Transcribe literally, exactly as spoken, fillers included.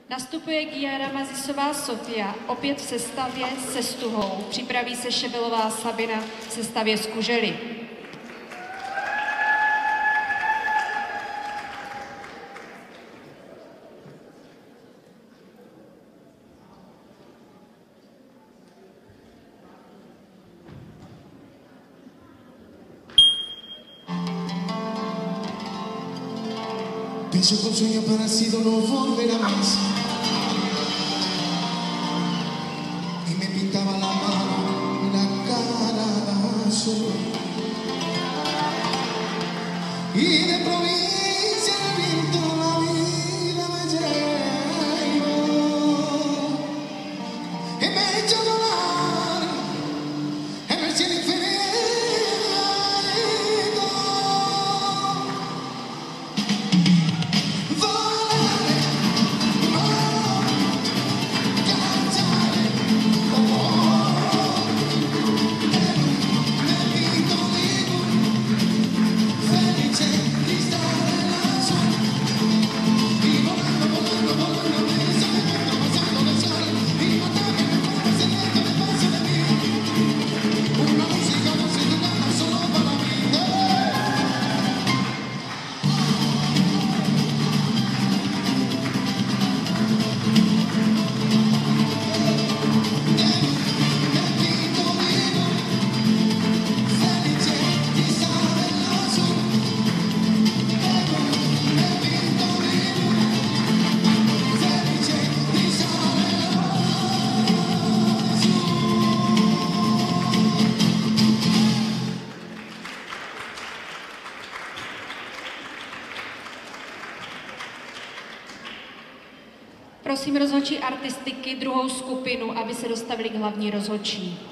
Nastupuje Giara Mazisová Sofia, opět v sestavě se Stuhou. Připraví se Šebelová Sabina v sestavě z Kužely. Pienso que un sueño parecido no volverá más. Y me pintaba la mano y la cara azul. Y de provincia al viento la vida me llevó. Y me ha hecho volar en el cielo infinito. Prosím rozhodčí artistiky, druhou skupinu, aby se dostavili k hlavní rozhodčí.